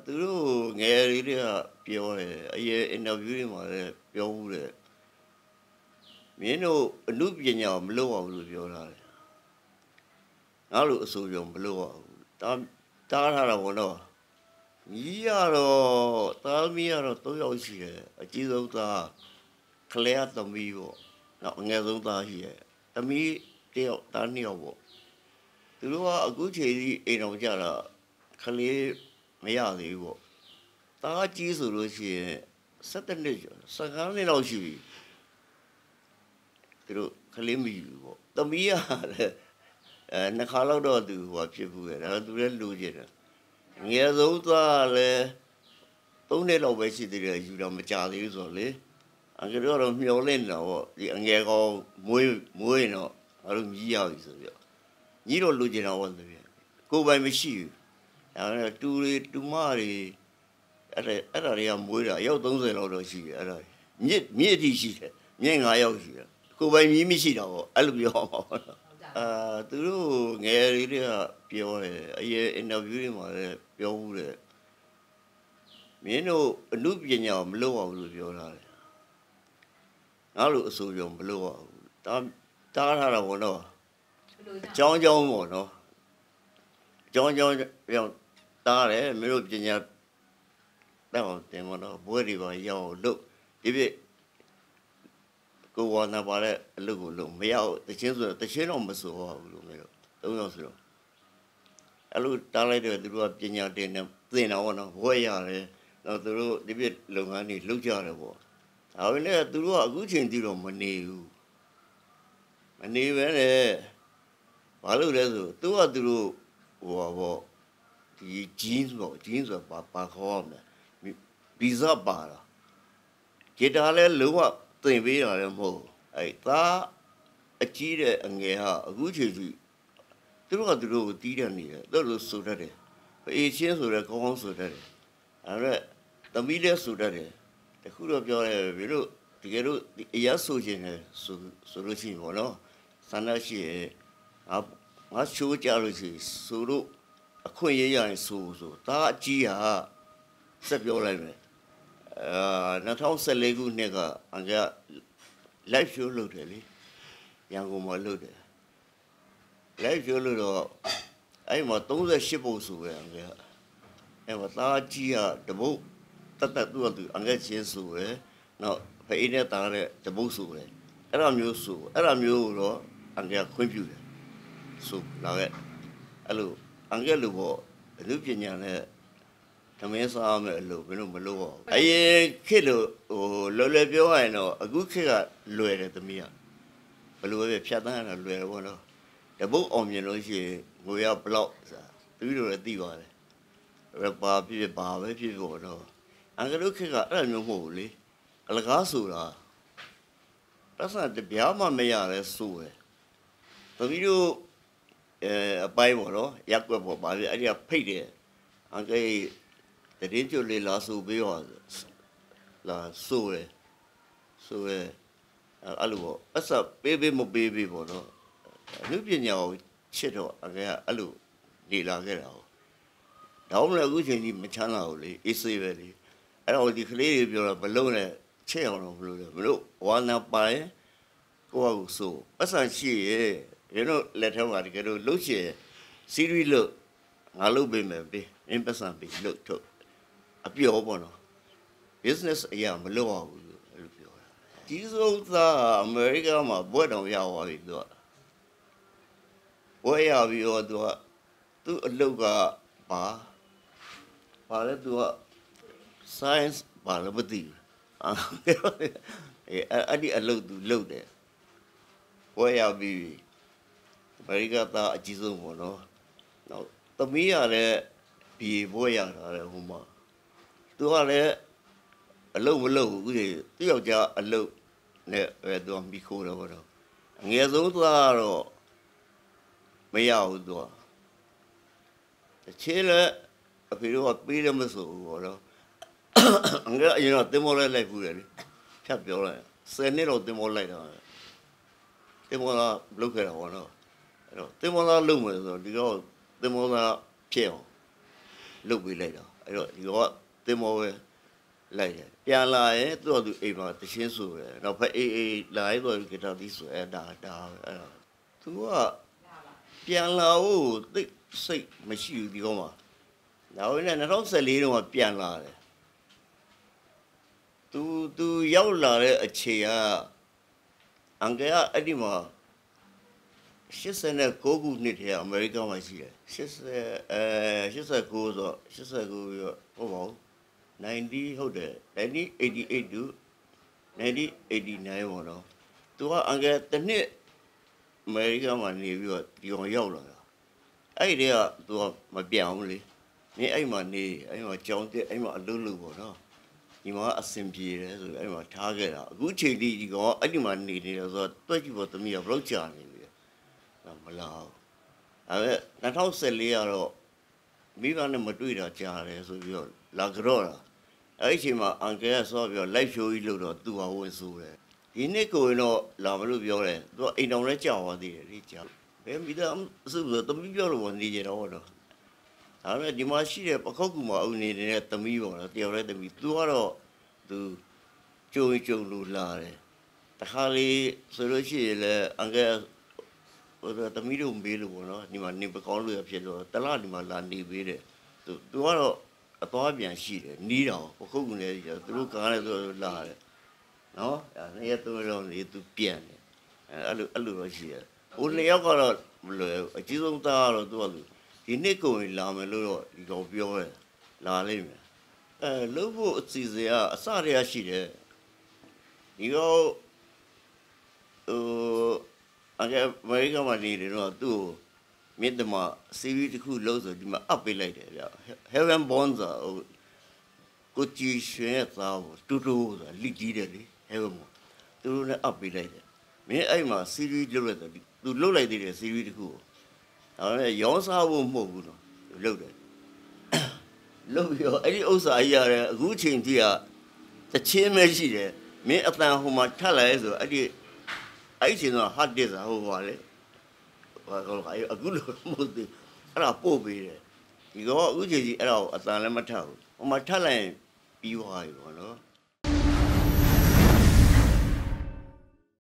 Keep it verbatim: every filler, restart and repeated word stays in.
သူတို့ငယ်လေးတွေကပြောတယ်အရင် interview တွေမှာလည်းပြောဘူးတယ်မင်းတို့အမှုပညာမလုပ်အောင်လို့ပြောတာလေငါတို့အဆိုပြောမလုပ်အောင်တားတားထားတာဘောတော့ကြီးရတော့တားမီးရတော့သုံးယောက်ရှိတယ်အကြီးဆုံးသားကလေးသမီးပေါ့နောက်အငယ်ဆုံးသားရှိတယ်သမီးတယောက်သားနှစ်ယောက်ပေါ့သူတို့ကအခုချိန်ကြီးအိမ်တော်ကြတာကလေးမရသေးဘူးပေါ့တားကြီးဆိုလို့ရှိရင်၁၇နှစ်ကျော်၁၅နှစ်လောက်ရှိပြီသူတို့ကလေးမယူပေါ့သမီးရတယ်အဲနှစ်ခါလောက်တော့သူဟိုဖြစ်ဘူးလေဒါသူလည်းလူကျင်တယ်ငယ်ဆုံးသားလည်းသုံးနှစ်လောက်ပဲရှိသေးတယ်ယူတော့မကြသေးဘူးဆိုတော့လေအကြတော့မျောလင့်တော့ပေါ့ဒီအငယ်ကောင်မွေးမွေးတော့ငါတို့မြည်ရပြီဆိုပြီးတော့ညီတော့လူကျင်တော့ပေါ့သူကိုယ်ပိုင်မရှိဘူးအဲဒါတူရီတူမတွေအဲ့ဒါအဲ့ဒါတွေကမွေးတာရောက်သုံးဆယ်လောက်တော့ရှိတယ်အဲ့ဒါမြစ်မြစ်အထိရှိတယ်မြင့်ငါးရောက်ရှိတယ်ကိုယ်ပိုင်မြည်မရှိတော့ပေါ့အဲ့လိုပြောမှာပေါ့အာသူတို့ငယ်လေးတွေကပြောတယ်အရင် interview တွေမှာလည်းပြောဘူးတယ်မင်းတို့အမှုပညာမလုပ်အောင်လို့ပြောတာလေငါတို့အဆိုပြောမလုပ်အောင်တားတားထားတာဘောတော့ကြောင်းကြောင်းပေါ့နော်ကြောင်းကြောင်းပြောတားတယ်မင်းတို့ပညာတော့တင်မတော့ဘွဲတွေပါရောက်လို့ဒီပြကိုဝါနာပါတဲ့အလုပ်ကိုလုပ်မရဘူးတချင်းဆိုတချင်းတော့မဆိုဘူးလို့မျိုးသုံးယောက်ဆိုတော့အဲ့လိုတားလိုက်တယ်သူတို့ကပညာတင်နေသင်တော့နော်ဘွဲရတယ်တော့သူတို့ဒီပြလုပ်ငန်းတွေလုပ်ကြတယ်ပေါ့ဒါပေမဲ့သူတို့ကအခုချိန်ထိတော့မနေဘူးမနေပဲလေဘာလို့လဲဆိုသူကသူတို့ဟိုပါပေါ့ဒီ jeans ပေါ့ jeans ဆိုပါပါခေါ်ရမယ်ဗီဇပါတာဂီတာလည်းလုံးဝသင်ပေးတာလည်းမဟုတ်အဲ့သားအကြီးတဲ့အငယ်ဟာအခုချိန်ထိသူတို့ကသူတို့ကိုတီးတယ်နေတယ်သူတို့ဆိုတတ်တယ်အေးချင်းဆိုတဲ့ကောင်းကောင်းဆိုတတ်တယ်အဲ့ဒါသမီးလည်းဆိုတတ်တယ်တခုတော့ပြောရဲဘယ်လိုတကယ်လို့အရဆိုခြင်းလဲဆိုဆိုလို့ရှိရင်ပေါ့နော်ဆန္ဒရှိရဲ့ငါငါရှိုးကြလို့ရှိဆိုလို့အခွင့်ရရရင်ဆိုဆိုဒါအကြီးဟာဆက်ပြောလိုက်မယ်အာ၂၀၁၄ခုနှစ်ကအန်က live show လုပ်တယ်လေရန်ကုန်မှာလုပ်တယ် live show လို့တော့အဲ့မှာ၃၈ပုံဆိုပဲအန်ကအဲ့မှာဒါကြီးဟာတပုတ်တတ်တတ်သူ့အတူအန်ကချင်းဆိုပဲနောက်ဖိအိနဲ့တားတဲ့တပုတ်ဆိုပဲအဲ့လိုမျိုးဆိုအဲ့လိုမျိုးတော့အန်ကခွင့်ပြုတယ်ဆိုလာခဲ့အဲ့လိုအန်ကလို့ပေါ့အမှုပညာနဲ့သမင်းစားမယ်လို့ဘယ်လိုမလုပ်အောင်အရင်ခေတ်လို့ဟိုလော်လွယ်ပြောရရင်တော့အခုခေတ်ကလွယ်တယ်သမီးကဘယ်လိုပဲဖြတ်သန်းရတာလွယ်တယ်ပေါ့နော်တပုတ်အောင်မြင်လို့ရှိရင်ငွေရဘလောက်ဆိုတာသူတို့လည်းသိပါတယ်ရပါပြပြပါပဲဖြစ်ပေါ့နော်အင်္ဂလိပ်ခေတ်ကအဲ့လိုမျိုးမဟုတ်ဘူးလေအလကားဆိုတာပတ်စံတပြားမှမရလဲဆိုရယ်သမီးတို့အဲအပိုင်းပေါ့နော်ရက်ွက်ပေါ့ပါပြအဲ့ဒီကဖိတ်တယ်အင်္ဂလိပ်တရင်ကျွလေးလာဆိုပြီးတော့လာဆိုရယ်ဆိုရယ်အဲ့လိုပေါ့အစပေးပေးမပေးပေးပေါ့နော်အမှုပညာကိုချစ်တော့အကဲအဲ့လိုနေလာခဲ့တာဟုတ်တော့လည်းအခုချိန်ကြီးမချမ်းသာဘူးလေအေးဆေးပဲလေအဲ့တော့ဒီကလေးတွေပြောတော့ဘလုံးနဲ့ချစ်အောင်တော့ဘလို့လဲဘလို့ဝါနာပိုင်ကိုယ့်ကိုဆိုပတ်စံရှိရဲ့ရင်းတို့လက်ထက်မှာတကယ်လို့လှုပ်ရှင်စီရီလို့ငါလုပ်ပေးမယ်ပေးအင်းပတ်စံပေးလှုပ်ထုတ်အပြောပေါ့နော် business အရာမလုပ်အောင်ဘူးအဲ့လိုပြောတာဒီစိုးသားအမေရိကမှာဘွဲ့တော်ရသွားပြီသူကဘွဲ့ရပြီးတော့သူကသူ့အလုပ်ကပါပါလေသူက science ဘာလို့မသိဘူးအဲ့ဒီအလုပ်သူလုပ်တယ်ဘွဲ့ရပြီးအမေရိကသားအကြီးဆုံးပေါ့နော်နောက်သမီးရလည်းဘီဘွဲ့ရတာလေဟိုမှာသူကလည်းအလုပ်မလုပ်ဘူးသူယောက်ျားအလုပ်နဲ့အဲသူကမိခိုးတော့ပေါ့နော်အငယ်ဆုံးသားတော့မရဘူးသူကတချေလည်းအဖေတို့ကပေးတယ်မဆိုဘူးပေါ့နော်အငယ်အရင်တော့တင်မောလိုက်လိုက်ဘူးလေဖြတ်ပြောလိုက်ဆယ်နှစ်တော့တင်မောလိုက်တာတင်မောလာလုတ်ခဲ့တာပေါ့နော်အဲ့တော့တင်မောလာလုတ်မယ်ဆိုတော့ဒီတော့တင်မောလာဖြစ်အောင်လုတ်ပေးလိုက်တာအဲ့တော့ဒီကတင်မောပဲလိုက်တယ်ပြန်လာရင်သူ့သူအိမ်မှာတချင်းဆိုတယ်နောက်ဖက်အေးအေးလာရင်သူကတာတီးဆိုအဲ့ဒါဒါအဲ့ဒါသူကပြန်လာဖို့သိစိတ်မရှိဘူးဒီကောင်မှာနောက်နဲ့၂၀၁၄တုန်းကပြန်လာတယ်သူသူရောက်လာတဲ့အချိန်ကအန်ကယ်ကအဲ့ဒီမှာရှစ်ဆယ်ကိုခုနှစ်တည်းအမေရိကန်မှာရှိတယ်ရှစ်ဆယ်အဲရှစ်ဆယ်ကိုဆိုရှစ်ဆယ်ကိုပြီးတော့ဟုတ်ပါဘူး90ဟုတ်တယ်nineteen eighty-eight to nineteen eighty-nineပေါ့နော်သူကအန်ကယ်တစ်နှစ်အမေရိကန်မှာနေပြီးတော့ဒီကောင်ရောက်လာတာအဲ့ဒီကသူကမပြောင်းဘူးလေမင်းအဲ့မှာနေအဲ့မှာကြောင်းတက်အဲ့မှာအလုပ်လုပ်ပေါ့နော်ဒီမှာအဆင်ပြေတယ်ဆိုအဲ့မှာထားခဲ့တာအခုချိန်ထိဒီကောင်အဲ့ဒီမှာနေနေတယ်ဆိုတော့တွက်ကြည့်ဖို့သမီးကဘယ်လောက်ကြာနေပြီမလာဘူးအဲ့၂၀၁၄ကတော့မိဘနဲ့မတွေ့တာကြာတယ်ဆိုပြီးတော့လာကြောတာအဲ့ဒီအချိန်မှာအန်ကယ်ကဆော့ပြီးတော့ live show ကြီးလုပ်တော့သူ့ဟာဝင်ဆိုတယ်ဒီနေ့ကိုရင်တော့လာမလို့ပြောတယ်သူကအိမ်တော်လည်းကြာသွားသေးတယ်လေကြာဘယ်မိသားစုဆိုသမီးပြောလို့ဝင်နေကြတော့တော့ဒါပေမဲ့ဒီမှာရှိတဲ့ပခောက်ကူမှာအုံနေနေတဲ့သမီးပေါ့နော်တယောက်တည်းသမီးသူကတော့သူကြုံကြုံလို့လာတယ်တခါလေဆိုလို့ရှိရင်လည်းအန်ကယ်ဟိုသမီးတို့မေးလို့ပေါ့နော်ဒီမှာနေပကောင်းလို့ရဖြစ်တော့တလားဒီမှာလာနေပေးတယ်သူသူကတော့အသွားပြန်ရှိတယ်နီးတော့ပခုတ်ကနေသူတို့ကားနဲ့သူလာတယ်နော်အဲ့ရတော့တော့လေသူပြန်တယ်အဲ့လိုအဲ့လိုတော့ရှိတယ်ဟိုနှစ်ယောက်ကတော့မလွယ်အကြီးဆုံးသားကတော့သူကလူဒီနှစ်ကုန်လာမယ်လို့တော့ဒီကောင်ပြောတယ်လာလိမ့်မယ်အဲလို့ဖို့အစီအစဉ်ကအစတည်းရရှိတယ်ဒီကောင်ဟိုအကယ်အမေရိကန်မှာနေတယ်တော့သူ့မြစ်တမ series တစ်ခုလုံးဆိုဒီမှာအပ်ပေးလိုက်တယ်ဗျ Heaven Bonds ဟိုကိုကြည်ရွှေရဲ့သားကိုတူတူဆိုတာလိကြီးတယ်လေ Heaven သူတို့နဲ့အပ်ပေးလိုက်တယ်မင်းအဲ့မှာ series လုပ်လိုက်တယ်သူလုပ်လိုက်သေးတယ် series တစ်ခုကိုဒါပေမဲ့ရောင်းစားဖို့မဟုတ်ဘူးနော်လုပ်တယ်လုပ်ပြီးတော့အဲ့ဒီဥစ္စာကြီးရတယ်အခုချိန်ကြီးကတချင်းပဲရှိတယ်မင်းအတန်ဟိုမှာထပ်လာရဲဆိုအဲ့ဒီအဲ့ဒီတော့ hard disk ဟိုပါလေဘာကောအခုလို့မဟုတ်သေးအဲ့ဒါပို့ပေးတယ်ဒီတော့အခုချိန်ကြီးအဲ့ဒါကိုအတန်လည်းမထပ်ဘူးဟိုမှာထပ်လိုက်ရင်ပြီးသွားပြီပေါ့နော်